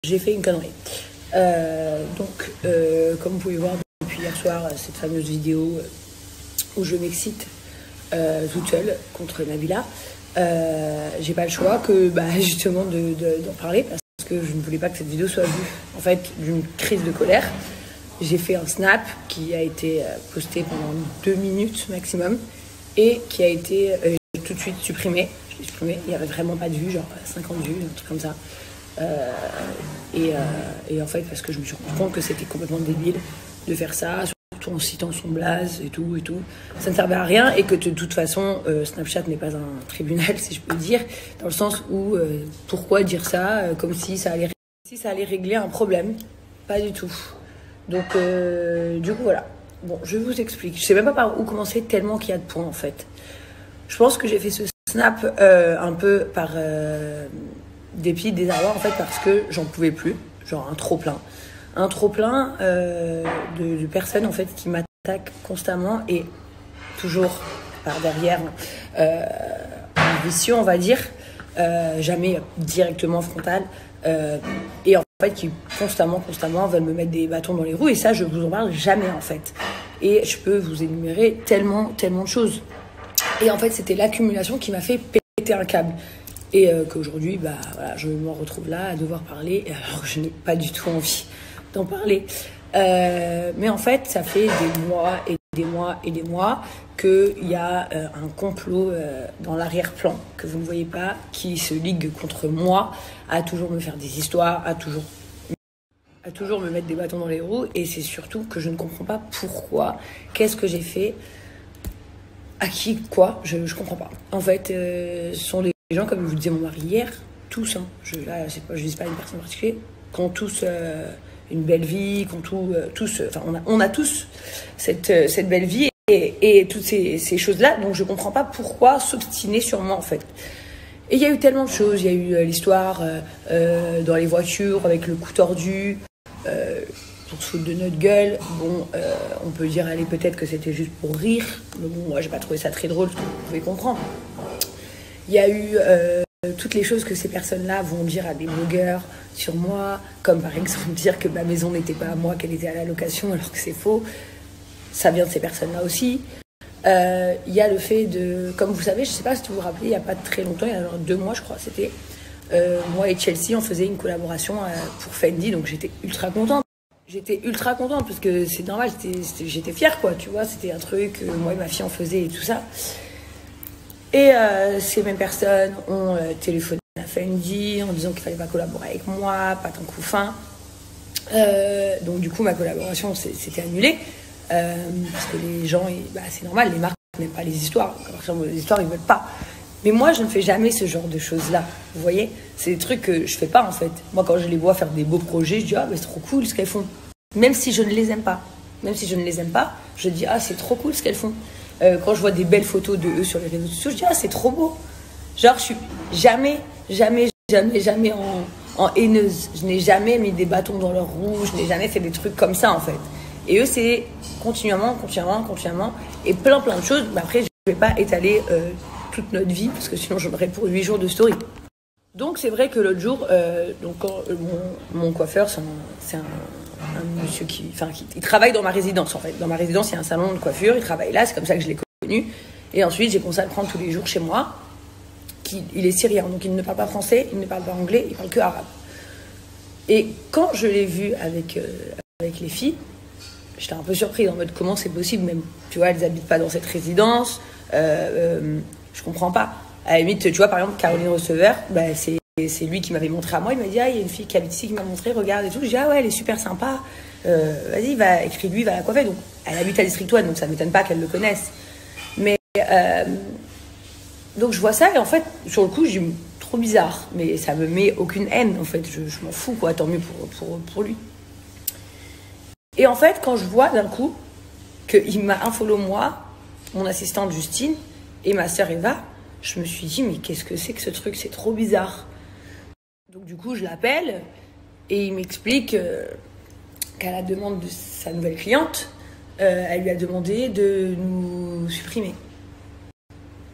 j'ai fait une connerie. Comme vous pouvez voir depuis hier soir, cette fameuse vidéo où je m'excite toute seule contre Nabila, j'ai pas le choix que justement d'en parler parce que je ne voulais pas que cette vidéo soit vue. En fait, d'une crise de colère, j'ai fait un snap qui a été posté pendant 2 minutes maximum et qui a été tout de suite supprimé. Je l'ai supprimé, il n'y avait vraiment pas de vues, genre 50 vues, un truc comme ça. Et en fait, parce que je me suis rendu compte que c'était complètement débile de faire ça, surtout en citant son blaze et tout, ça ne servait à rien et que de toute façon, Snapchat n'est pas un tribunal, si je peux dire, dans le sens où pourquoi dire ça comme si ça allait régler un problème, pas du tout. Donc, du coup, voilà. Bon, je vous explique. Je sais même pas par où commencer tellement qu'il y a de points en fait. Je pense que j'ai fait ce snap un peu par dépit, désarroi en fait, parce que j'en pouvais plus, genre un trop plein de personnes en fait qui m'attaquent constamment et toujours par derrière en vicieux on va dire, jamais directement frontal, et en fait qui constamment veulent me mettre des bâtons dans les roues et ça je vous en parle jamais en fait, et je peux vous énumérer tellement de choses, et en fait c'était l'accumulation qui m'a fait péter un câble. Et qu'aujourd'hui, voilà, je me retrouve là à devoir parler, alors que je n'ai pas du tout envie d'en parler. Mais en fait, ça fait des mois et des mois qu'il y a un complot dans l'arrière-plan que vous ne voyez pas, qui se ligue contre moi, à toujours me faire des histoires, à toujours me mettre des bâtons dans les roues. Et c'est surtout que je ne comprends pas pourquoi, qu'est-ce que j'ai fait, à qui, quoi, je comprends pas. En fait, ce sont des gens, comme vous disait mon mari hier, tous, hein, je dis pas une personne particulière, qui ont tous une belle vie, qui ont on a tous cette belle vie et toutes ces choses-là, donc je comprends pas pourquoi s'obstiner sur moi en fait. Et il y a eu tellement de choses, il y a eu l'histoire dans les voitures avec le cou tordu, pour se foutre de notre gueule. Bon, on peut dire, allez, peut-être que c'était juste pour rire, mais bon, moi j'ai pas trouvé ça très drôle, vous pouvez comprendre. Il y a eu toutes les choses que ces personnes-là vont dire à des blogueurs sur moi, comme par exemple dire que ma maison n'était pas à moi, qu'elle était à la location, alors que c'est faux. Ça vient de ces personnes-là aussi. Il y a le fait de, comme vous savez, je sais pas si vous vous rappelez, il n'y a pas très longtemps, il y a genre 2 mois je crois, c'était moi et Chelsea, on faisait une collaboration pour Fendi, donc j'étais ultra contente. Parce que c'est normal, j'étais fière quoi, tu vois, c'était un truc, moi et ma fille on faisait et tout ça. Et ces mêmes personnes ont téléphoné à Fendi en disant qu'il fallait pas collaborer avec moi, pas tant coup fin. Donc du coup ma collaboration s'était annulée parce que les gens, c'est normal, les marques n'aiment pas les histoires. Donc à partir de les histoires ils veulent pas. Mais moi je ne fais jamais ce genre de choses là. Vous voyez, c'est des trucs que je fais pas en fait. Moi quand je les vois faire des beaux projets, je dis c'est trop cool ce qu'elles font. Même si je ne les aime pas, je dis c'est trop cool ce qu'elles font. Quand je vois des belles photos de eux sur les réseaux sociaux, je dis c'est trop beau. Genre je suis jamais en haineuse. Je n'ai jamais mis des bâtons dans leurs roues, je n'ai jamais fait des trucs comme ça en fait. Et eux c'est continuellement et plein de choses. Mais après je vais pas étaler toute notre vie parce que sinon j'en aurais pour 8 jours de story. Donc c'est vrai que l'autre jour, mon coiffeur, c'est un monsieur qui travaille dans ma résidence en fait. Dans ma résidence, il y a un salon de coiffure, il travaille là, c'est comme ça que je l'ai connu. Et ensuite, j'ai commencé à le prendre tous les jours chez moi. Il est syrien, donc il ne parle pas français, il ne parle pas anglais, il parle que arabe. Et quand je l'ai vu avec les filles, j'étais un peu surprise en mode comment c'est possible même. Tu vois, elles habitent pas dans cette résidence, je comprends pas. À la limite, tu vois, par exemple, Caroline Receveur, c'est lui qui m'avait montré à moi. Il m'a dit, il y a une fille qui habite ici qui m'a montré, regarde et tout. Je dis, ouais, elle est super sympa. Vas-y, écris-lui, va la coiffer. Donc, elle habite à District 1, donc ça ne m'étonne pas qu'elle le connaisse. Mais, donc je vois ça et en fait, sur le coup, je dis, trop bizarre. Mais ça me met aucune haine, en fait. Je m'en fous, quoi. Tant mieux pour lui. Et en fait, quand je vois d'un coup qu'il m'a unfollow moi, mon assistante Justine et ma sœur Eva, je me suis dit, mais qu'est-ce que c'est que ce truc? C'est trop bizarre. Donc du coup, je l'appelle et il m'explique qu'à la demande de sa nouvelle cliente, elle lui a demandé de nous supprimer.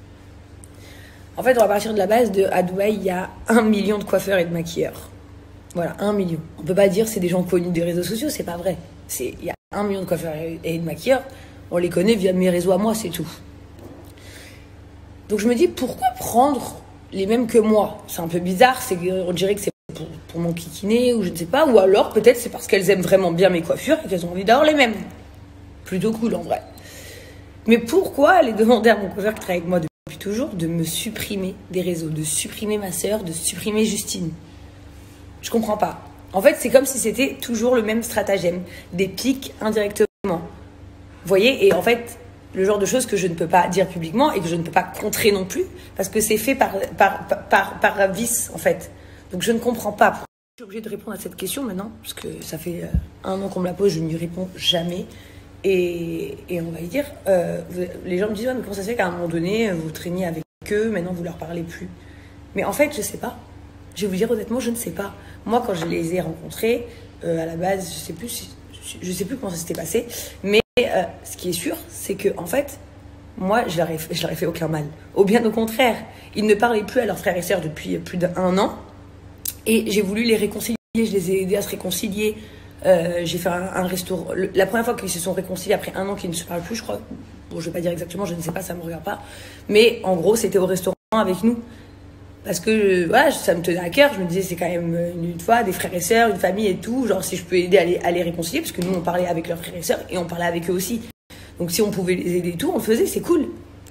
En fait, on va partir de la base à Dubaï, il y a 1 million de coiffeurs et de maquilleurs. Voilà, 1 million. On peut pas dire c'est des gens connus des réseaux sociaux, c'est pas vrai. Il y a 1 million de coiffeurs et de maquilleurs, on les connaît via mes réseaux à moi, c'est tout. Donc je me dis, pourquoi prendre les mêmes que moi? C'est un peu bizarre, on dirait que c'est pour mon kikiné ou je ne sais pas, ou alors peut-être c'est parce qu'elles aiment vraiment bien mes coiffures et qu'elles ont envie d'avoir les mêmes. Plutôt cool en vrai. Mais pourquoi aller demander à mon coiffeur qui travaille avec moi depuis toujours de me supprimer des réseaux, de supprimer ma sœur, de supprimer Justine? Je comprends pas. En fait, c'est comme si c'était toujours le même stratagème, des pics indirectement. Vous voyez? Et en fait, le genre de choses que je ne peux pas dire publiquement et que je ne peux pas contrer non plus, parce que c'est fait par vice, en fait. Donc je ne comprends pas. Je suis obligée de répondre à cette question maintenant, parce que ça fait 1 an qu'on me la pose, je ne lui réponds jamais. Et on va y dire, les gens me disent, ouais, mais comment ça se fait qu'à un moment donné, vous traîniez avec eux, maintenant vous leur parlez plus? Mais en fait, je sais pas. Je vais vous dire honnêtement, je ne sais pas. Moi, quand je les ai rencontrés, à la base, je sais plus comment ça s'était passé, mais ce qui est sûr, c'est que en fait, moi, je leur ai fait aucun mal. Au bien au contraire, ils ne parlaient plus à leurs frères et sœurs depuis plus d'1 an, et j'ai voulu les réconcilier. Je les ai aidés à se réconcilier. J'ai fait un restaurant. La première fois qu'ils se sont réconciliés après 1 an qu'ils ne se parlent plus, je crois. Bon, je vais pas dire exactement, je ne sais pas, ça me regarde pas. Mais en gros, c'était au restaurant avec nous. Parce que voilà, ça me tenait à cœur. Je me disais, c'est quand même une fois des frères et sœurs, une famille et tout. Genre, si je peux aider à les réconcilier, parce que nous, on parlait avec leurs frères et sœurs et on parlait avec eux aussi. Donc, si on pouvait les aider et tout, on le faisait, c'est cool.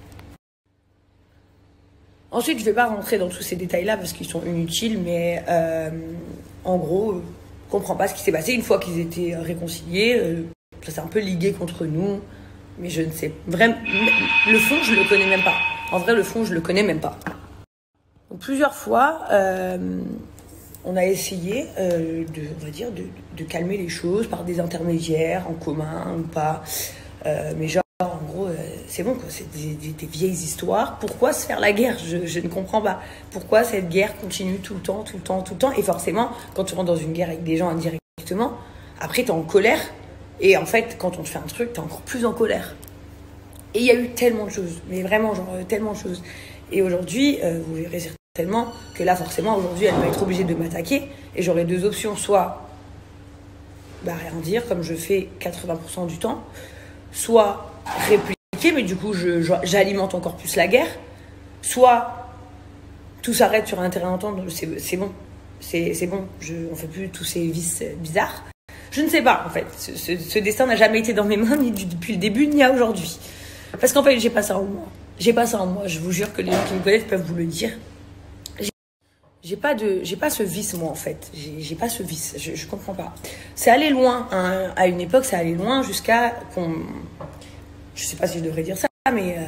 Ensuite, je vais pas rentrer dans tous ces détails-là parce qu'ils sont inutiles, mais en gros, je comprends pas ce qui s'est passé. Une fois qu'ils étaient réconciliés, ça s'est un peu ligué contre nous. Mais je ne sais vraiment. Le fond, je le connais même pas. En vrai, le fond, je le connais même pas. Donc, plusieurs fois, on a essayé on va dire, de calmer les choses par des intermédiaires en commun ou pas. Mais genre, en gros, c'est bon, quoi. C'est des vieilles histoires. Pourquoi se faire la guerre? Je ne comprends pas. Pourquoi cette guerre continue tout le temps, tout le temps, tout le temps? Et forcément, quand tu rentres dans une guerre avec des gens indirectement, après, t'es en colère. Et en fait, quand on te fait un truc, t'es encore plus en colère. Et il y a eu tellement de choses. Mais vraiment, genre, tellement de choses. Et aujourd'hui, vous verrez certainement que là, forcément, aujourd'hui, elle va être obligée de m'attaquer. Et j'aurai 2 options. Soit rien dire, comme je fais 80% du temps. Soit répliquer, mais du coup, j'alimente encore plus la guerre. Soit tout s'arrête sur un terrain d'entente. C'est bon. C'est bon. On fait plus tous ces vices bizarres. Je ne sais pas, en fait. Ce destin n'a jamais été dans mes mains, ni depuis le début, ni à aujourd'hui. Parce qu'en fait, j'ai pas ça en moi. J'ai pas ça en moi. Je vous jure que les gens qui me connaissent peuvent vous le dire. J'ai pas ce vice, moi, en fait. J'ai pas ce vice. Je comprends pas. C'est allé loin. Hein. À une époque, ça allait loin jusqu'à qu'on... Je sais pas si je devrais dire ça, mais...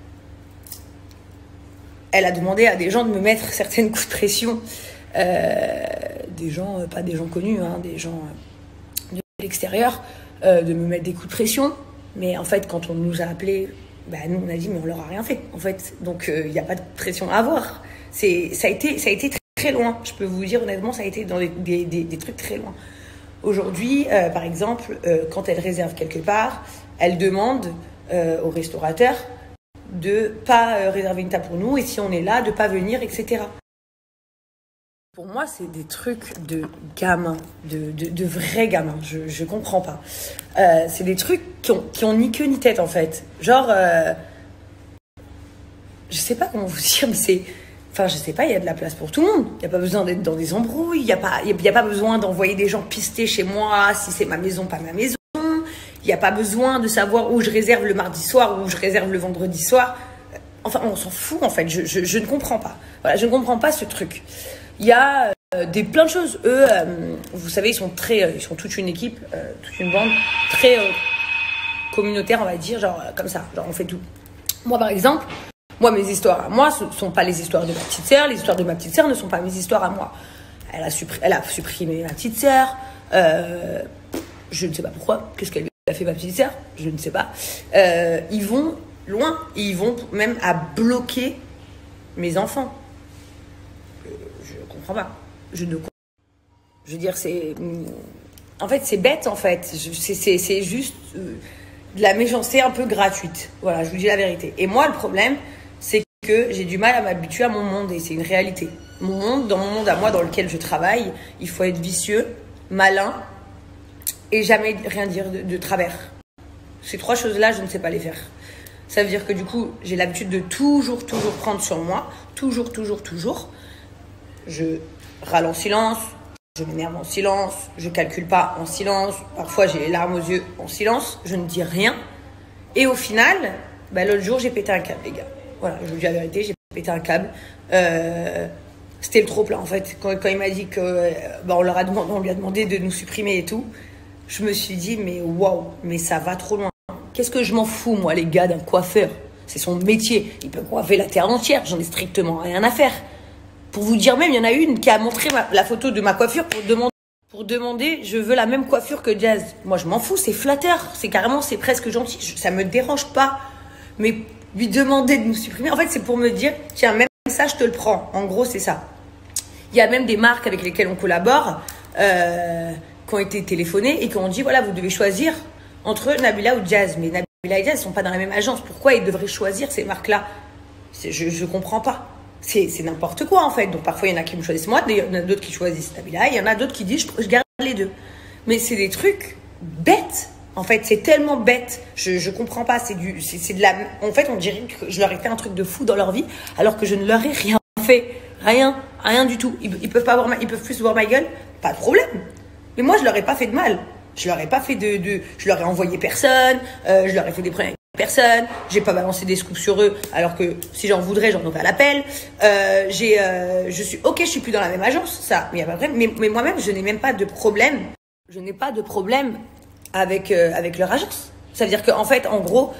Elle a demandé à des gens de me mettre certaines coups de pression. Des gens, pas des gens connus, hein, des gens de l'extérieur, de me mettre des coups de pression. Mais en fait, quand on nous a appelés, nous, on a dit, mais on leur a rien fait, en fait. Donc, il n'y a pas de pression à avoir. Ça a été très loin. Je peux vous dire, honnêtement, ça a été dans des trucs très loin. Aujourd'hui, par exemple, quand elle réserve quelque part, elle demande au restaurateur de pas réserver une table pour nous, et si on est là, de pas venir, etc. Pour moi, c'est des trucs de gamins, de vrais gamins. Je comprends pas. C'est des trucs qui ont ni queue ni tête, en fait. Genre, je sais pas comment vous dire, mais c'est... Enfin, je sais pas, il y a de la place pour tout le monde. Il n'y a pas besoin d'être dans des embrouilles. Il n'y a pas besoin d'envoyer des gens pister chez moi si c'est ma maison, pas ma maison. Il n'y a pas besoin de savoir où je réserve le mardi soir ou où je réserve le vendredi soir. Enfin, on s'en fout, en fait. Je ne comprends pas. Voilà, je ne comprends pas ce truc. Il y a plein de choses. Eux, vous savez, ils sont toute une équipe, toute une bande très communautaire, on va dire, genre comme ça. Genre, on fait tout. Moi, par exemple, mes histoires à moi, ce ne sont pas les histoires de ma petite sœur. Les histoires de ma petite sœur ne sont pas mes histoires à moi. Elle a supprimé ma petite sœur. Je ne sais pas pourquoi. Qu'est-ce qu'elle a fait, ma petite sœur? Je ne sais pas. Ils vont loin. Ils vont même à bloquer mes enfants. Je comprends pas. Je veux dire, c'est... En fait, c'est bête, en fait. C'est juste de la méchanceté un peu gratuite. Voilà, je vous dis la vérité. Et moi, le problème, c'est que j'ai du mal à m'habituer à mon monde et c'est une réalité. dans mon monde à moi dans lequel je travaille, il faut être vicieux, malin et jamais rien dire de travers. Ces 3 choses-là, je ne sais pas les faire. Ça veut dire que du coup, j'ai l'habitude de toujours prendre sur moi. Toujours. Je râle en silence, je m'énerve en silence, je calcule pas en silence. Parfois, j'ai les larmes aux yeux en silence, je ne dis rien. Et au final, l'autre jour, j'ai pété un câble, les gars. Voilà, je vous dis la vérité, j'ai pété un câble. C'était le trop plein, en fait. Quand il m'a dit que on lui a demandé de nous supprimer et tout, je me suis dit, mais waouh, mais ça va trop loin. Qu'est-ce que je m'en fous, moi, les gars, d'un coiffeur? C'est son métier. Il peut coiffer la terre entière. J'en ai strictement rien à faire. Pour vous dire même, il y en a une qui a montré la photo de ma coiffure pour demander, je veux la même coiffure que Jazz. Moi, je m'en fous, c'est flatteur. C'est presque gentil. Ça me dérange pas. Mais lui demander de nous supprimer, en fait, c'est pour me dire, tiens, même ça, je te le prends. En gros, c'est ça. Il y a même des marques avec lesquelles on collabore, qui ont été téléphonées et qui ont dit, voilà, vous devez choisir entre Nabila ou Jazz. Mais Nabila et Jazz ne sont pas dans la même agence. Pourquoi ils devraient choisir ces marques-là? Je comprends pas. C'est n'importe quoi, en fait. Donc, parfois, il y en a qui me choisissent moi, il y en a d'autres qui choisissent Nabila, il y en a d'autres qui disent, je garde les deux. Mais c'est des trucs bêtes. En fait, c'est tellement bête. Je comprends pas. C'est de la. En fait, on dirait que je leur ai fait un truc de fou dans leur vie, alors que je ne leur ai rien fait. Rien du tout. Ils peuvent pas ils peuvent plus voir ma gueule. Pas de problème. Mais moi, je leur ai pas fait de mal. Je leur ai pas fait je leur ai envoyé personne. Je leur ai fait des problèmes avec personne. J'ai pas balancé des scoops sur eux, alors que si j'en voudrais, j'en aurais à l'appel. Je suis plus dans la même agence, ça. Mais y a pas de problème. Mais moi-même, je n'ai même pas de problème. Je n'ai pas de problème avec leur agence. Ça veut dire qu'en fait, en gros,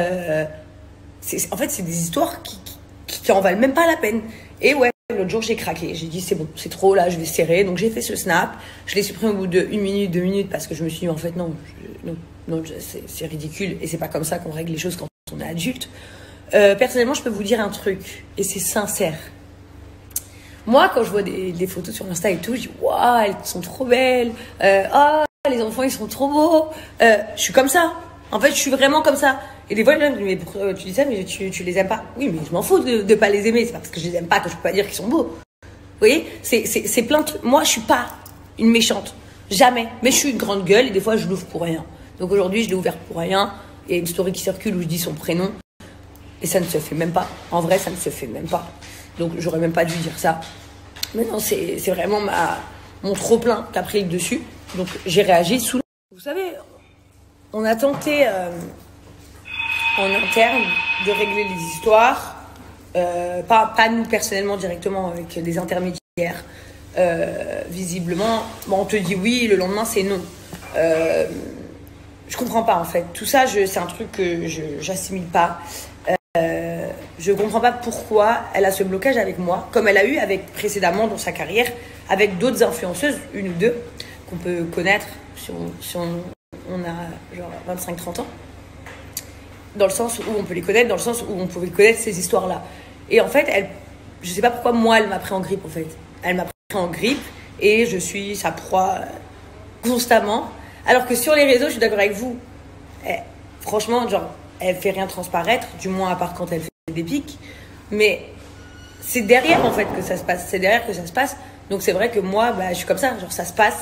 c'est des histoires qui en valent même pas la peine. Et ouais, l'autre jour, j'ai craqué. J'ai dit, c'est bon, c'est trop, là, je vais serrer. Donc, j'ai fait ce snap. Je l'ai supprimé au bout de 1 minute, 2 minutes, parce que je me suis dit, en fait, non, c'est ridicule. Et c'est pas comme ça qu'on règle les choses quand on est adulte. Personnellement, je peux vous dire un truc, et c'est sincère. Moi, quand je vois des photos sur Insta et tout, je dis, waouh, elles sont trop belles. Les enfants, ils sont trop beaux. Je suis comme ça. En fait, je suis vraiment comme ça. Et des fois, les gens me disent, mais pourquoi tu dis ça, mais tu les aimes pas? Oui, mais je m'en fous de pas les aimer. C'est pas parce que je les aime pas que je peux pas dire qu'ils sont beaux. Vous voyez? C'est plein de trucs. Moi, je suis pas une méchante. Jamais. Mais je suis une grande gueule et des fois, je l'ouvre pour rien. Donc aujourd'hui, je l'ai ouvert pour rien. Il y a une story qui circule où je dis son prénom. Et ça ne se fait même pas. En vrai, ça ne se fait même pas. Donc, j'aurais même pas dû dire ça. Mais non, c'est vraiment mon trop-plein qui a pris le dessus. Donc, j'ai réagi sous. Vous savez, on a tenté en interne de régler les histoires. Pas nous personnellement directement, avec des intermédiaires. Visiblement, on te dit oui, le lendemain, c'est non. Je comprends pas, en fait. Tout ça, c'est un truc que j'assimile pas. Je comprends pas pourquoi elle a ce blocage avec moi, comme elle a eu précédemment dans sa carrière, avec d'autres influenceuses, une ou deux, qu'on peut connaître si on a genre 25-30 ans. Dans le sens où on peut les connaître, dans le sens où on pouvait connaître ces histoires-là. Et en fait, je sais pas pourquoi moi, elle m'a pris en grippe, en fait. Elle m'a pris en grippe et je suis sa proie constamment. Alors que sur les réseaux, je suis d'accord avec vous. Franchement, genre, elle fait rien transparaître, du moins à part quand elle fait des pics. Mais c'est derrière, en fait, que ça se passe. C'est derrière que ça se passe. Donc c'est vrai que moi, je suis comme ça. Genre, ça se passe.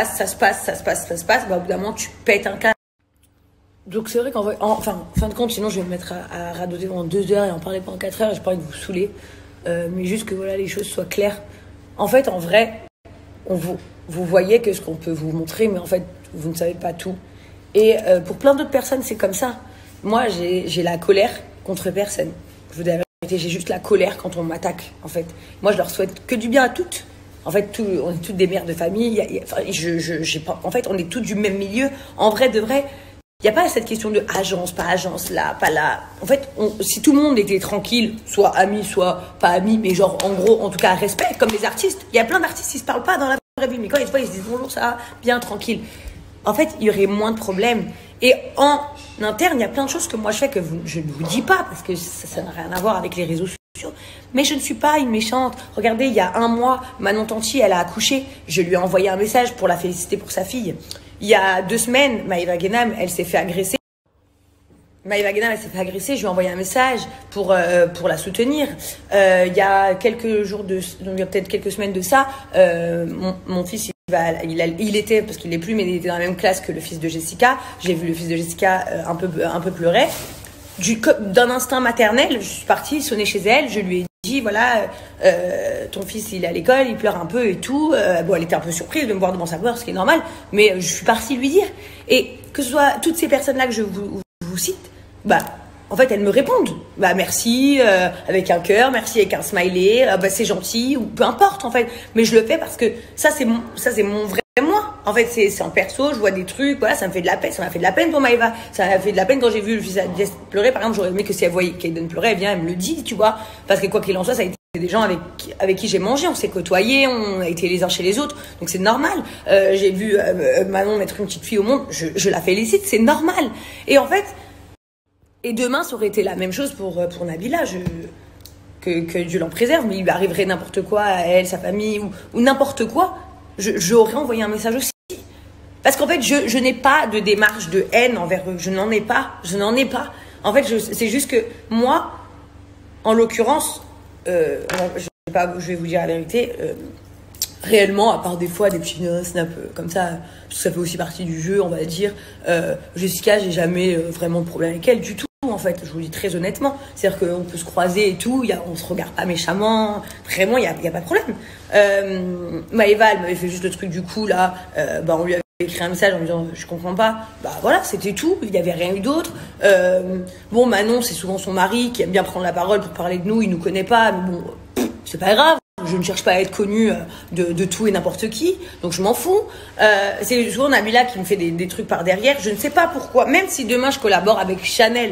Au bout d'un moment, tu pètes un câble. Donc c'est vrai qu'en fin de compte, sinon je vais me mettre à radoter pendant 2 heures et en parler pendant 4 heures. Et j'ai pas envie de vous saouler. Mais juste que voilà, les choses soient claires. En fait, en vrai, vous voyez que ce qu'on peut vous montrer, mais en fait, vous ne savez pas tout. Et pour plein d'autres personnes, c'est comme ça. Moi, j'ai la colère contre personne. Je vous dis la vérité, j'ai juste la colère quand on m'attaque, en fait. Moi, je leur souhaite que du bien à toutes. En fait, on est toutes des mères de famille. En fait, on est toutes du même milieu. En vrai, de vrai, il n'y a pas cette question de agence, pas agence, là, pas là. En fait, si tout le monde était tranquille, soit amis, soit pas amis, mais genre, en gros, en tout cas, respect, comme les artistes. Il y a plein d'artistes qui ne se parlent pas dans la vraie vie, mais quand ils se disent bonjour, ça va, bien, tranquille. En fait, il y aurait moins de problèmes. Et en interne, il y a plein de choses que moi je fais que je ne vous dis pas, parce que ça n'a rien à voir avec les réseaux sociaux. Mais je ne suis pas une méchante. Regardez, il y a 1 mois, Manon Tanti, elle a accouché. Je lui ai envoyé un message pour la féliciter pour sa fille. Il y a 2 semaines, Maïva Guénam, elle s'est fait agresser. Maëva Guénam, elle s'est fait agresser, je lui ai envoyé un message pour la soutenir. Il y a quelques jours il y a peut-être quelques semaines de ça, mon fils, il était, parce qu'il n'est plus, mais il était dans la même classe que le fils de Jessica. J'ai vu le fils de Jessica un peu pleurer. D'un instinct maternel, je suis partie sonner chez elle, je lui ai dit, voilà, ton fils, il est à l'école, il pleure un peu et tout. Bon, elle était un peu surprise de me voir devant sa peur, ce qui est normal, mais je suis partie lui dire. Et que ce soit toutes ces personnes-là que je vous cite, bah, en fait, elles me répondent. Bah, merci, avec un cœur, merci avec un smiley, bah, c'est gentil, ou peu importe, en fait. Mais je le fais parce que ça, c'est mon vrai moi. En fait, c'est en perso, je vois des trucs, voilà, ça me fait de la peine. Ça m'a fait de la peine pour Maëva. Ça m'a fait de la peine quand j'ai vu le fils d'Alice pleurer. Par exemple, j'aurais aimé que si elle voyait qu'Aiden pleurait, elle vient, elle me le dit, tu vois. Parce que quoi qu'il en soit, ça a été des gens avec qui j'ai mangé, on s'est côtoyés, on a été les uns chez les autres, donc c'est normal. J'ai vu Manon mettre une petite fille au monde, je la félicite, c'est normal. Et en fait, et demain, ça aurait été la même chose pour Nabila. Que Dieu l'en préserve, mais il lui arriverait n'importe quoi à elle, sa famille, ou n'importe quoi. J'aurais envoyé un message aussi. Parce qu'en fait, je n'ai pas de démarche de haine envers eux. Je n'en ai pas. En fait, c'est juste que moi, en l'occurrence, je vais vous dire la vérité, réellement, à part des fois des petits snaps comme ça, parce que ça fait aussi partie du jeu, on va dire, Jessica, j'ai jamais vraiment de problème avec elle du tout. En fait, je vous dis très honnêtement, c'est-à-dire qu'on peut se croiser et tout, on se regarde pas méchamment, vraiment, il y a pas de problème. Maëva, elle m'avait fait juste le truc du coup là, on lui avait écrit un message en lui disant je comprends pas, bah voilà, c'était tout, il y avait rien eu d'autre. Bon, Manon, c'est souvent son mari qui aime bien prendre la parole pour parler de nous, il nous connaît pas, mais bon, c'est pas grave. Je ne cherche pas à être connue de tout et n'importe qui, donc je m'en fous. C'est souvent Nabila qui me fait des trucs par derrière, je ne sais pas pourquoi, même si demain je collabore avec Chanel.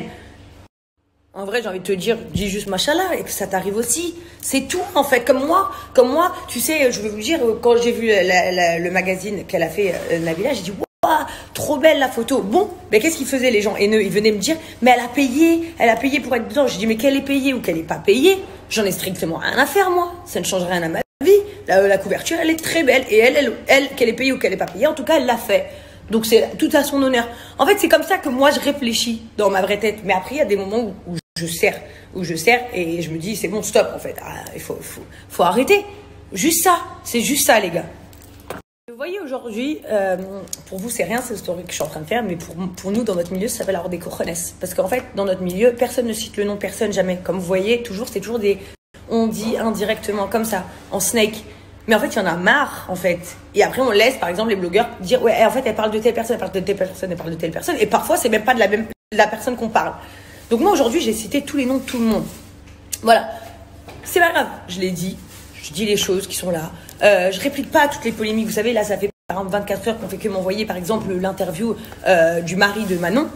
En vrai, j'ai envie de te dire, dis juste machallah et que ça t'arrive aussi. C'est tout, en fait. Comme moi, tu sais, je vais vous dire, quand j'ai vu le magazine qu'elle a fait, Nabila, j'ai dit, waouh, trop belle la photo. Bon, mais qu'est-ce qu'ils faisaient les gens haineux? Ils venaient me dire, mais elle a payé pour être dedans. J'ai dit, mais qu'elle est payée ou qu'elle n'est pas payée, j'en ai strictement rien à faire, moi. Ça ne change rien à ma vie. La couverture, elle est très belle. Et elle qu'elle est payée ou qu'elle n'est pas payée, en tout cas, elle l'a fait. Donc c'est tout à son honneur. En fait, c'est comme ça que moi je réfléchis dans ma vraie tête. Mais après, il y a des moments où je sers et je me dis c'est bon, stop en fait. Il faut arrêter. Juste ça, c'est juste ça les gars. Vous voyez aujourd'hui, pour vous c'est rien, c'est le story que je suis en train de faire, mais pour nous dans notre milieu ça s'appelle avoir des cojones. Parce qu'en fait dans notre milieu, personne ne cite le nom, personne jamais. Comme vous voyez, c'est toujours on dit indirectement comme ça, en snake. Mais en fait, il y en a marre, en fait. Et après, on laisse, par exemple, les blogueurs dire, ouais, en fait, elle parle de telle personne, elle parle de telle personne, elle parle de telle personne. Et parfois, c'est même pas de la personne qu'on parle. Donc moi, aujourd'hui, j'ai cité tous les noms de tout le monde. Voilà. C'est pas grave. Je l'ai dit. Je dis les choses qui sont là. Je réplique pas à toutes les polémiques. Vous savez, là, ça fait par exemple 24 heures qu'on fait que m'envoyer, par exemple, l'interview du mari de Manon.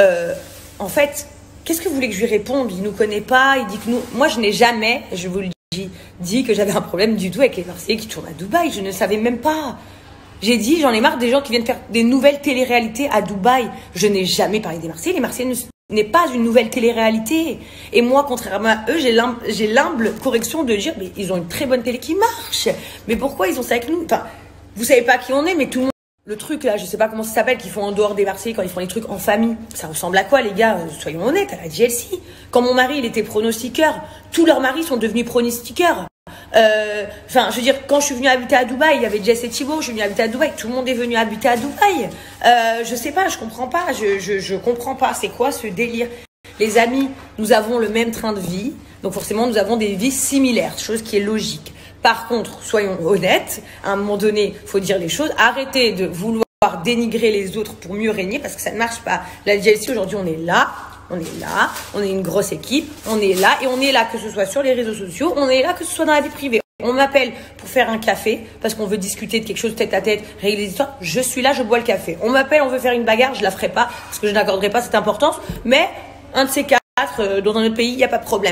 En fait, qu'est-ce que vous voulez que je lui réponde? Il nous connaît pas. Il dit que nous... Moi, je n'ai jamais, je vous le dis, dit que j'avais un problème du tout avec les Marseillais qui tournent à Dubaï. Je ne savais même pas. J'ai dit, j'en ai marre des gens qui viennent faire des nouvelles téléréalités à Dubaï. Je n'ai jamais parlé des Marseillais. Les Marseillais n'est pas une nouvelle téléréalité. Et moi, contrairement à eux, j'ai l'humble correction de dire, mais ils ont une très bonne télé qui marche. Mais pourquoi ils ont ça avec nous? Enfin, vous savez pas qui on est, mais tout le monde... Le truc là, je sais pas comment ça s'appelle, qu'ils font en dehors des Marseillais quand ils font les trucs en famille. Ça ressemble à quoi les gars? Soyons honnêtes, à la GLC. Quand mon mari il était pronostiqueur, tous leurs maris sont devenus pronostiqueurs. Enfin, je veux dire, quand je suis venue habiter à Dubaï, il y avait Jess et Thibaut, je suis venue habiter à Dubaï, tout le monde est venu habiter à Dubaï. Je sais pas, je comprends pas, je comprends pas, c'est quoi ce délire? Les amis, nous avons le même train de vie, donc forcément nous avons des vies similaires, chose qui est logique. Par contre, soyons honnêtes, à un moment donné, il faut dire les choses. Arrêtez de vouloir dénigrer les autres pour mieux régner parce que ça ne marche pas. La GLC, aujourd'hui, on est là, on est une grosse équipe, on est là et on est là que ce soit sur les réseaux sociaux, on est là que ce soit dans la vie privée. On m'appelle pour faire un café parce qu'on veut discuter de quelque chose tête à tête, régler des histoires. Je suis là, je bois le café. On m'appelle, on veut faire une bagarre, je la ferai pas parce que je n'accorderai pas cette importance. Mais un de ces quatre, dans un autre pays, il n'y a pas de problème.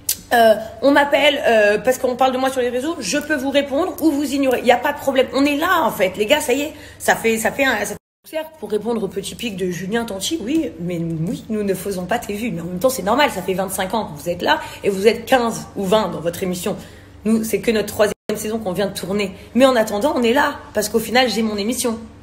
On m'appelle parce qu'on parle de moi sur les réseaux, je peux vous répondre ou vous ignorer. Il n'y a pas de problème. On est là en fait, les gars. Ça y est, ça fait certes pour répondre au petit pic de Julien Tanti, oui, mais oui, nous ne faisons pas tes vues. Mais en même temps, c'est normal. Ça fait 25 ans que vous êtes là et vous êtes 15 ou 20 dans votre émission. Nous, c'est que notre 3e saison qu'on vient de tourner. Mais en attendant, on est là parce qu'au final, j'ai mon émission.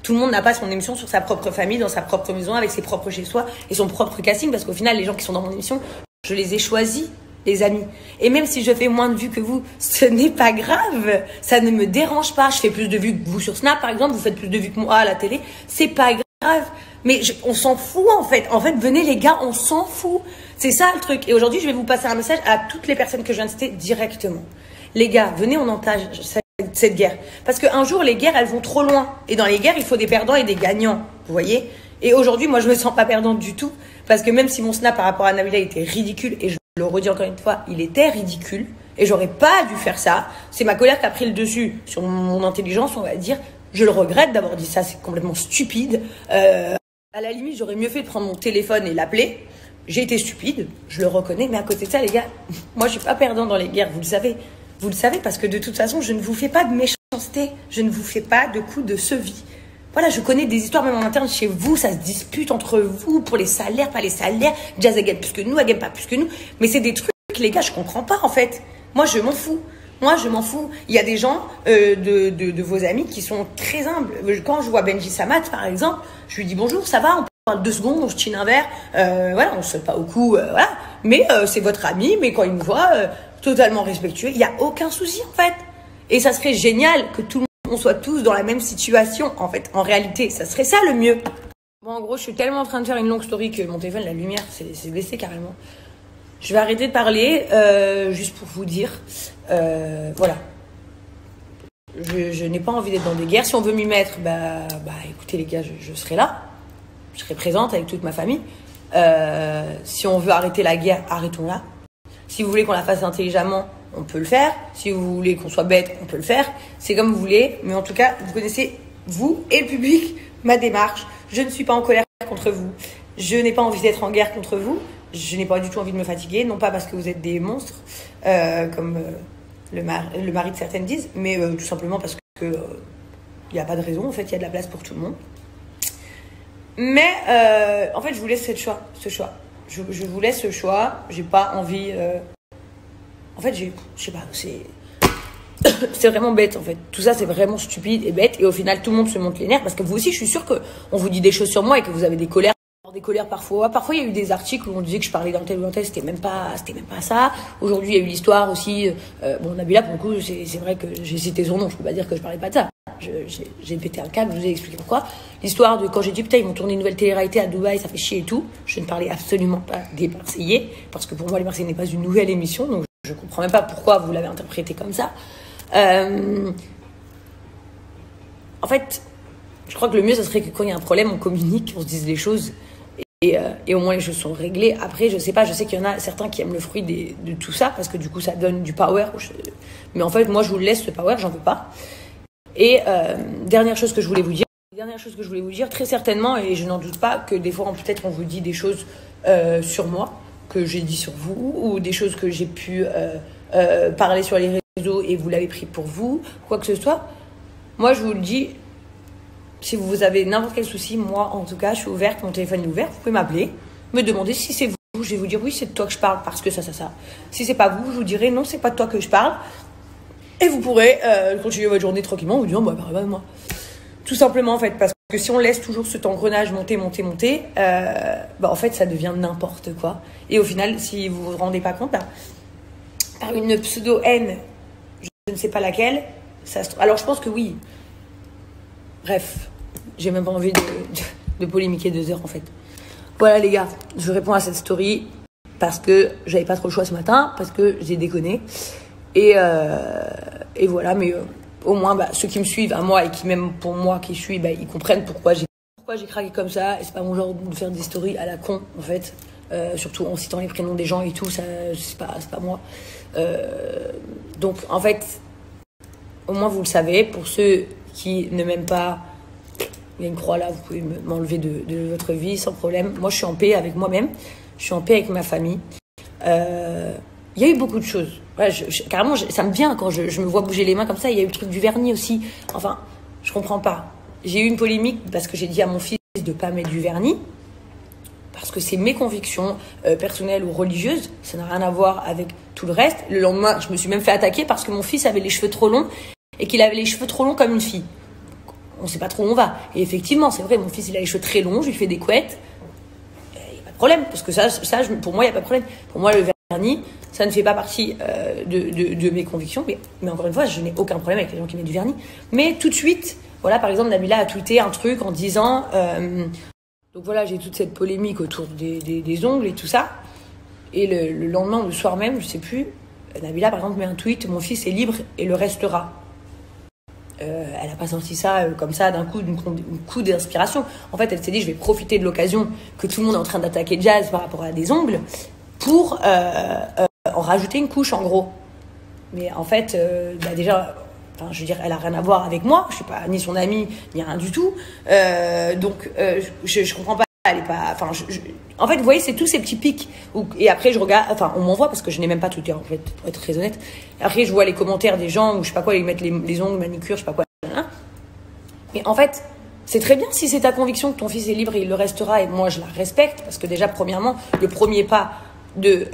Tout le monde n'a pas son émission sur sa propre famille, dans sa propre maison, avec ses propres chez-soi et son propre casting, parce qu'au final, les gens qui sont dans mon émission, je les ai choisis, les amis. Et même si je fais moins de vues que vous, ce n'est pas grave. Ça ne me dérange pas. Je fais plus de vues que vous sur Snap, par exemple. Vous faites plus de vues que moi à la télé. C'est pas grave. Mais on s'en fout, en fait. En fait, venez, les gars, on s'en fout. C'est ça, le truc. Et aujourd'hui, je vais vous passer un message à toutes les personnes que je viens de citer directement. Les gars, venez, on entage cette guerre. Parce qu'un jour, les guerres, elles vont trop loin. Et dans les guerres, il faut des perdants et des gagnants. Vous voyez? Et aujourd'hui, moi, je me sens pas perdante du tout. Parce que même si mon Snap par rapport à Nabila était ridicule, et je le redis encore une fois, il était ridicule, et j'aurais pas dû faire ça. C'est ma colère qui a pris le dessus sur mon intelligence, on va dire. Je le regrette d'avoir dit ça, c'est complètement stupide. À la limite, j'aurais mieux fait de prendre mon téléphone et l'appeler. J'ai été stupide, je le reconnais, mais à côté de ça, les gars, moi, je suis pas perdant dans les guerres, vous le savez. Vous le savez, parce que de toute façon, je ne vous fais pas de méchanceté, je ne vous fais pas de coups de sevis. Voilà, je connais des histoires même en interne chez vous, ça se dispute entre vous pour les salaires, pas les salaires. Jazz, elle gagne plus que nous, elle gagne pas plus que nous. Mais c'est des trucs, les gars, je comprends pas en fait. Moi, je m'en fous. Moi, je m'en fous. Il y a des gens de vos amis qui sont très humbles. Quand je vois Benji Samat, par exemple, je lui dis bonjour, ça va, on parle 2 secondes, on se chine un verre. Voilà, on se saute pas au cou, voilà. Mais c'est votre ami, mais quand il me voit, totalement respectueux, il n'y a aucun souci en fait. Et ça serait génial que tout le monde on soit tous dans la même situation, en fait, en réalité, ça serait ça le mieux. Bon, en gros, je suis tellement en train de faire une longue story que mon téléphone, la lumière, c'est baissé carrément. Je vais arrêter de parler, juste pour vous dire, voilà. Je n'ai pas envie d'être dans des guerres. Si on veut m'y mettre, bah écoutez les gars, je serai là. Je serai présente avec toute ma famille. Si on veut arrêter la guerre, arrêtons-la. Si vous voulez qu'on la fasse intelligemment, on peut le faire. Si vous voulez qu'on soit bête, on peut le faire. C'est comme vous voulez. Mais en tout cas, vous connaissez, vous et le public, ma démarche. Je ne suis pas en colère contre vous. Je n'ai pas envie d'être en guerre contre vous. Je n'ai pas du tout envie de me fatiguer. Non pas parce que vous êtes des monstres, comme le mari de certaines disent, mais tout simplement parce que n'y a pas de raison. En fait, il y a de la place pour tout le monde. Mais en fait, je vous laisse ce choix. Je vous laisse ce choix. J'ai pas envie... En fait, je sais pas, c'est vraiment bête en fait. Tout ça, c'est vraiment stupide et bête. Et au final, tout le monde se monte les nerfs parce que vous aussi, je suis sûre qu'on vous dit des choses sur moi et que vous avez des colères. Des colères parfois. Parfois, il y a eu des articles où on disait que je parlais d'un tel ou d'un tel. C'était même pas ça. Aujourd'hui, il y a eu l'histoire aussi. Bon, Nabila, pour le coup, c'est vrai que j'ai cité son nom. Je peux pas dire que je parlais pas de ça. J'ai pété un câble, je vous ai expliqué pourquoi. L'histoire de quand j'ai dit putain, ils vont tourner une nouvelle télé-réalité à Dubaï, ça fait chier et tout. Je ne parlais absolument pas des Marseillais parce que pour moi, les Marseillais n'est pas une nouvelle émission. Donc, je comprends même pas pourquoi vous l'avez interprété comme ça. En fait, je crois que le mieux, ça serait que quand il y a un problème, on communique, on se dise les choses et au moins les choses sont réglées. Après, je sais pas, je sais qu'il y en a certains qui aiment le fruit de tout ça parce que du coup, ça donne du power. Mais en fait, moi, je vous le laisse, ce power, j'en veux pas. Et dernière chose que je voulais vous dire, très certainement, et je n'en doute pas, que des fois, peut-être on vous dit des choses sur moi, que j'ai dit sur vous, ou des choses que j'ai pu parler sur les réseaux et vous l'avez pris pour vous, quoi que ce soit. Moi, je vous le dis, si vous avez n'importe quel souci, moi, en tout cas, je suis ouverte, mon téléphone est ouvert, vous pouvez m'appeler, me demander si c'est vous, je vais vous dire oui, c'est de toi que je parle, parce que ça. Si c'est pas vous, je vous dirai non, c'est pas de toi que je parle. Et vous pourrez continuer votre journée tranquillement, vous dire bah moi. Tout simplement en fait, parce que si on laisse toujours cet engrenage monter, en fait ça devient n'importe quoi. Et au final, si vous vous rendez pas compte, par une pseudo-haine, je ne sais pas laquelle, alors je pense que oui. Bref, j'ai même pas envie de polémiquer 2 heures en fait. Voilà les gars, je réponds à cette story parce que j'avais pas trop le choix ce matin, parce que j'ai déconné. Et voilà, mais au moins, ceux qui me suivent à moi et qui même pour moi qui suis, ils comprennent pourquoi j'ai craqué comme ça. Et c'est pas mon genre de faire des stories à la con, en fait. Surtout en citant les prénoms des gens et tout, ça, c'est pas moi. Donc, en fait, au moins vous le savez. Pour ceux qui ne m'aiment pas, il y a une croix là, vous pouvez m'enlever de votre vie sans problème. Moi, je suis en paix avec moi-même. Je suis en paix avec ma famille. Il y a eu beaucoup de choses. Ouais, carrément, ça me vient quand je me vois bouger les mains comme ça. Il y a eu le truc du vernis aussi. Enfin, je comprends pas. J'ai eu une polémique parce que j'ai dit à mon fils de pas mettre du vernis. Parce que c'est mes convictions personnelles ou religieuses. Ça n'a rien à voir avec tout le reste. Le lendemain, je me suis même fait attaquer parce que mon fils avait les cheveux trop longs et qu'il avait les cheveux trop longs comme une fille. on sait pas trop où on va. Et effectivement, c'est vrai, mon fils, il a les cheveux très longs, je lui fais des couettes. Il n'y a pas de problème, parce que ça pour moi, il n'y a pas de problème. Pour moi, le vernis, ça ne fait pas partie de mes convictions. Mais encore une fois, je n'ai aucun problème avec les gens qui mettent du vernis. Mais tout de suite, voilà, par exemple, Nabila a tweeté un truc en disant... donc voilà, j'ai toute cette polémique autour des ongles et tout ça. Et le lendemain ou le soir même, je sais plus, Nabila, par exemple, met un tweet, mon fils est libre et le restera. Elle n'a pas sorti ça comme ça d'un coup d'inspiration. En fait, elle s'est dit, je vais profiter de l'occasion que tout le monde est en train d'attaquer Jazz par rapport à des ongles pour en rajouter une couche, en gros. Mais en fait, déjà, enfin, je veux dire, elle a rien à voir avec moi. Je suis pas ni son amie, ni rien du tout. Donc, je comprends pas. Elle est pas. Enfin, en fait, vous voyez, c'est tous ces petits pics. Et après, je regarde. Enfin, on m'envoie parce que je n'ai même pas Twitter, en fait, pour être très honnête. Après, je vois les commentaires des gens où je sais pas quoi, ils mettent les ongles, manicure, je sais pas quoi. Mais en fait, c'est très bien si c'est ta conviction que ton fils est libre et il le restera. Et moi, je la respecte parce que déjà, premièrement, le premier pas de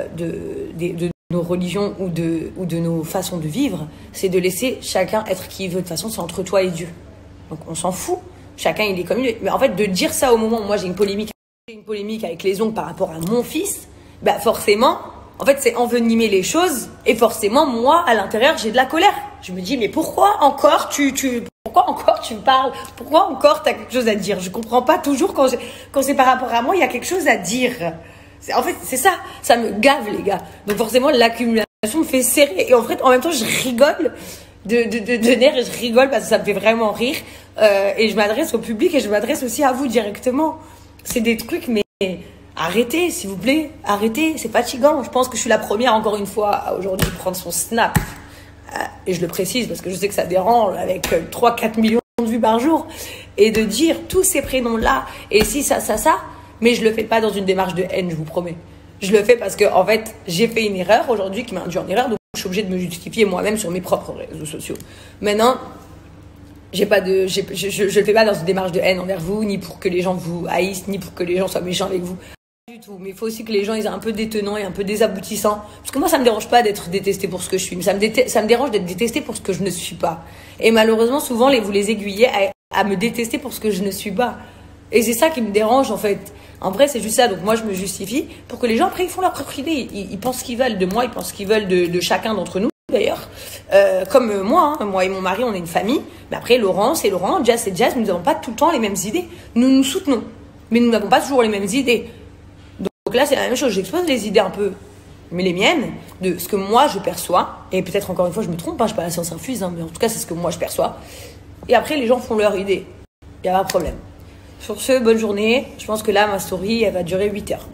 nos religions ou de nos façons de vivre, c'est de laisser chacun être qui il veut. De toute façon, c'est entre toi et Dieu. Donc, on s'en fout. Chacun, il est comme il est. Mais en fait, de dire ça au moment où moi, j'ai une polémique avec les ongles par rapport à mon fils, bah forcément, en fait, c'est envenimer les choses. Et forcément, moi, à l'intérieur, j'ai de la colère. Je me dis, mais pourquoi encore pourquoi encore tu me parles? Pourquoi encore tu as quelque chose à dire? Je comprends pas toujours quand c'est par rapport à moi, il y a quelque chose à dire. En fait, c'est ça. Ça me gave, les gars. Donc forcément, l'accumulation me fait serrer. Et en fait, en même temps, je rigole de nerfs et je rigole parce que ça me fait vraiment rire. Et je m'adresse au public et je m'adresse aussi à vous directement. C'est des trucs, mais arrêtez, s'il vous plaît. Arrêtez, c'est fatigant. Je pense que je suis la première, encore une fois, à aujourd'hui prendre son snap. Et je le précise parce que je sais que ça dérange avec 3-4 millions de vues par jour. Et de dire tous ces prénoms-là, et si ça. Mais je le fais pas dans une démarche de haine, je vous promets. Je le fais parce que, en fait, j'ai fait une erreur aujourd'hui qui m'a induit en erreur. Donc, je suis obligée de me justifier moi-même sur mes propres réseaux sociaux. Maintenant, je le fais pas dans une démarche de haine envers vous, ni pour que les gens vous haïssent, ni pour que les gens soient méchants avec vous. Pas du tout. Mais il faut aussi que les gens ils aient un peu détenants et un peu désaboutissants. Parce que moi, ça me dérange pas d'être détestée pour ce que je suis. Mais ça me dérange d'être détestée pour ce que je ne suis pas. Et malheureusement, souvent, vous les aiguillez à me détester pour ce que je ne suis pas. Et c'est ça qui me dérange, en fait. En vrai, c'est juste ça. Donc moi, je me justifie pour que les gens, après, ils font leur propre idée. Ils pensent ce qu'ils veulent de moi, ils pensent ce qu'ils veulent de chacun d'entre nous, d'ailleurs. Comme moi, hein. Moi et mon mari, on est une famille. Mais après, Laurent, c'est Laurent, Jazz, c'est Jazz. Nous n'avons pas tout le temps les mêmes idées. Nous nous soutenons. Mais nous n'avons pas toujours les mêmes idées. Donc là, c'est la même chose. J'expose les idées un peu, mais les miennes, de ce que moi, je perçois. Et peut-être, encore une fois, je me trompe. Hein, je ne suis pas la science infuse, hein, mais en tout cas, c'est ce que moi, je perçois. Et après, les gens font leur idée. Il n'y a pas de problème. Sur ce, bonne journée. Je pense que là, ma story, elle va durer 8 heures.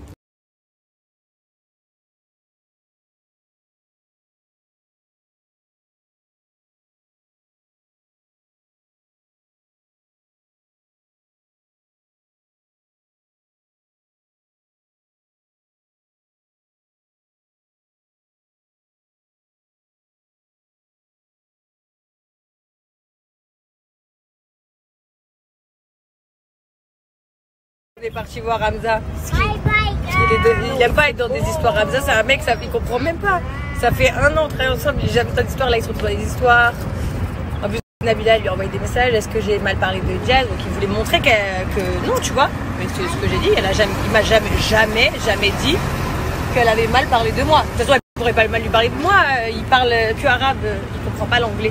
On est parti voir Hamza. Il aime pas être dans des histoires. Hamza, c'est un mec, il comprend même pas. Ça fait 1 an, on travaille ensemble, il jamais tant d'histoires. Là, il se retrouve dans les histoires. En plus, Nabila lui a envoyé des messages. Est-ce que j'ai mal parlé de Jazz? Donc, il voulait montrer que non, tu vois. Mais c'est ce que j'ai dit. Il m'a jamais dit qu'elle avait mal parlé de moi. De toute façon, elle pourrait pas mal lui parler de moi. Il parle que arabe. Il comprend pas l'anglais.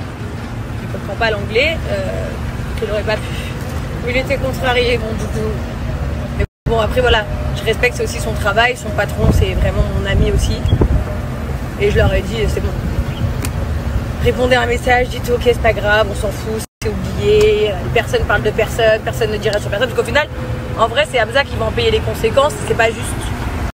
Il aurait pas pu. Il était contrarié, bon, du coup. Bon, après, voilà, je respecte aussi son travail, son patron, c'est vraiment mon ami aussi. Et je leur ai dit, c'est bon. Répondez à un message, dites ok, c'est pas grave, on s'en fout, c'est oublié, personne parle de personne, personne ne dirait sur personne. Donc au final, en vrai, c'est Hamza qui va en payer les conséquences, c'est pas juste.